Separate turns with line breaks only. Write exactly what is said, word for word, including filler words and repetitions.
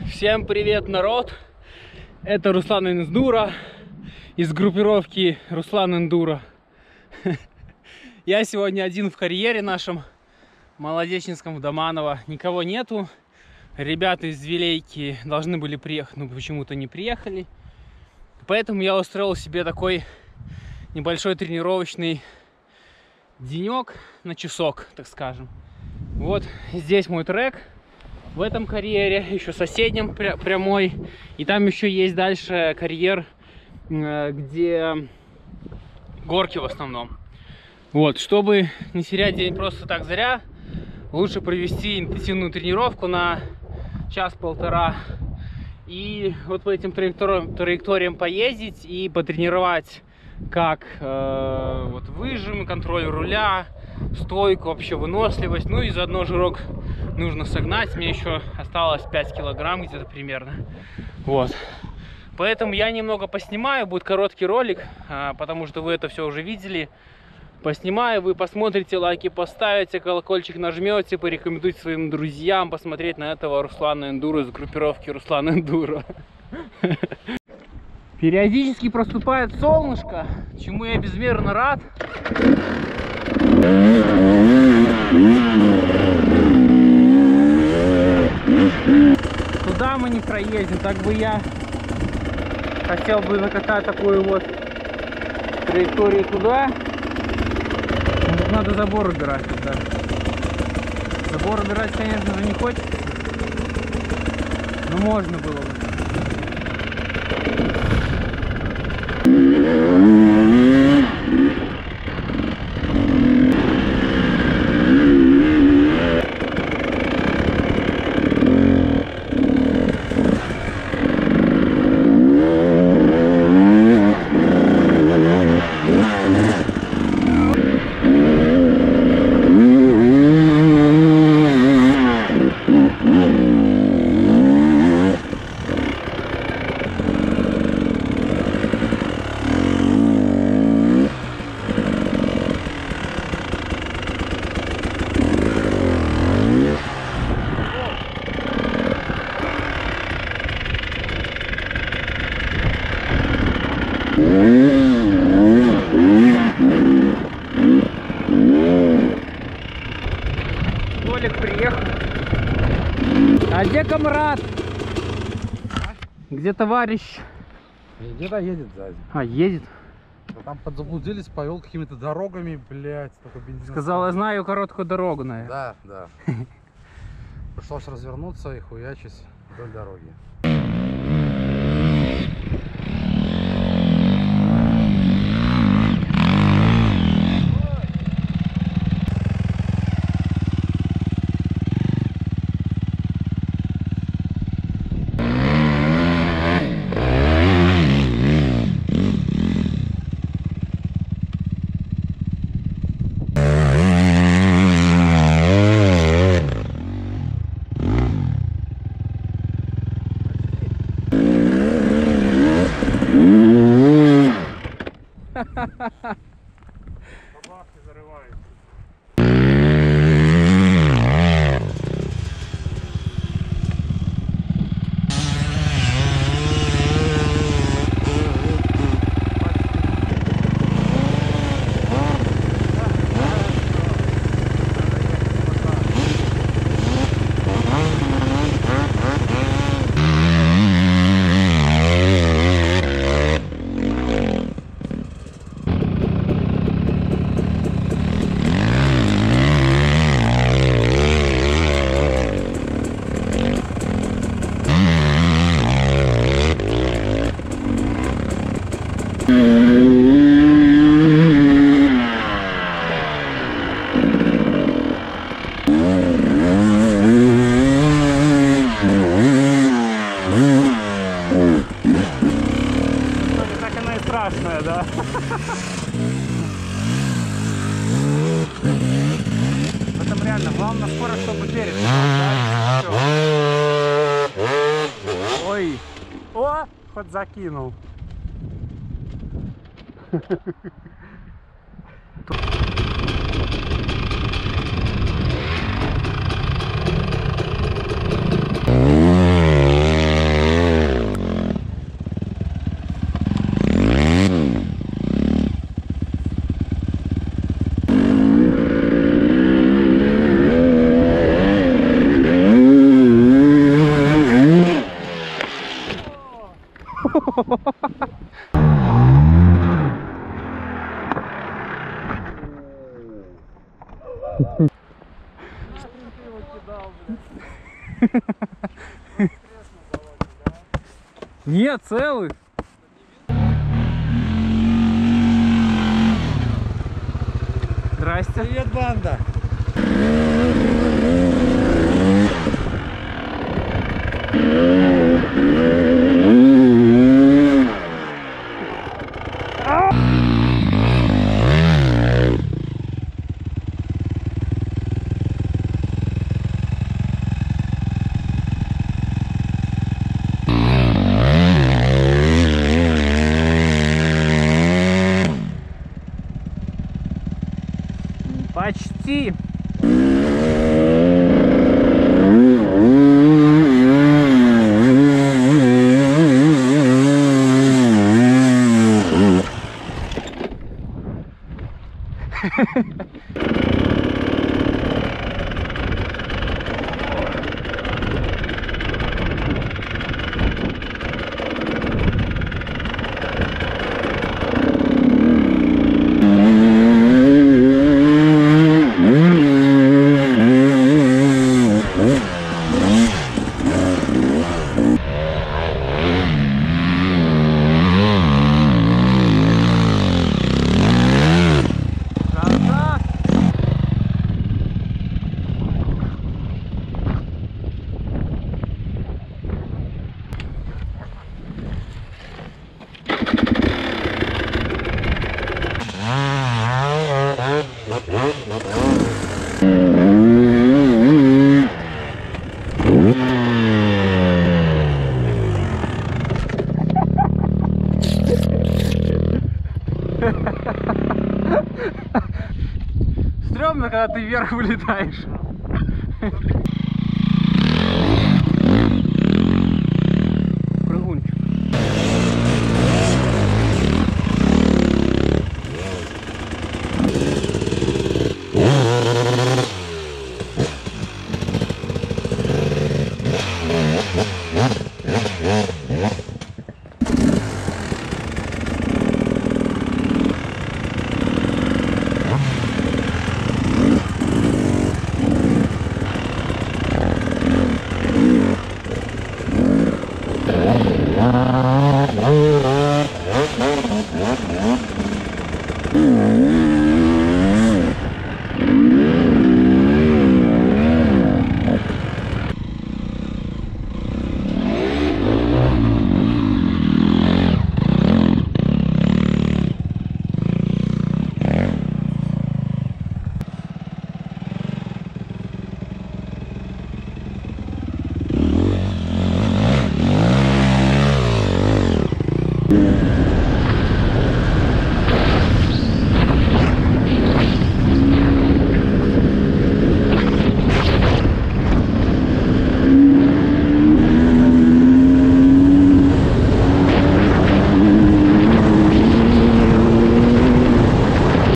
Всем привет, народ! Это Руслан Эндуро из группировки Руслан Эндуро. Я сегодня один в карьере нашем Молодеченском в Доманово. Никого нету. Ребята из Вилейки должны были приехать, но почему-то не приехали. Поэтому я устроил себе такой небольшой тренировочный денек на часок, так скажем. Вот здесь мой трек. В этом карьере, еще соседнем прямой. И там еще есть дальше карьер, где горки в основном. Вот, чтобы не терять день просто так зря, лучше провести интенсивную тренировку на час-полтора. И вот по этим траекториям, траекториям поездить и потренировать как э, вот выжим, контроль руля, стойку, вообще выносливость. Ну и заодно жирок нужно согнать. Мне еще осталось пять килограмм где-то примерно. Вот. Поэтому я немного поснимаю. Будет короткий ролик, потому что вы это все уже видели. Поснимаю, вы посмотрите, лайки поставите, колокольчик нажмете, порекомендуйте своим друзьям посмотреть на этого Руслана Эндуро из группировки Руслан Эндуро. Периодически проступает солнышко, чему я безмерно рад. Туда мы не проедем, так бы я хотел бы накатать такую вот траекторию туда. Может, надо забор убирать тогда. Забор убирать, конечно же, не хочется, но можно было бы. Толик приехал. А где комрад? А? Где товарищ?
Где-то едет сзади.
А, едет?
А там подзаблудились, повел какими-то дорогами, блядь, такой бензин.
Сказал, я знаю короткую дорогу, наверное.
Да, да. Пришлось развернуться и хуячить вдоль дороги.
Собаки зарываются. Так она и страшная, да? В этом реально главное скорость, чтобы берег. Ой, о, хоть закинул.
Нет, целый. Здрасте.
Привет, банда!
Почти. Стремно, когда ты вверх вылетаешь. Прыгунчик.
Oh,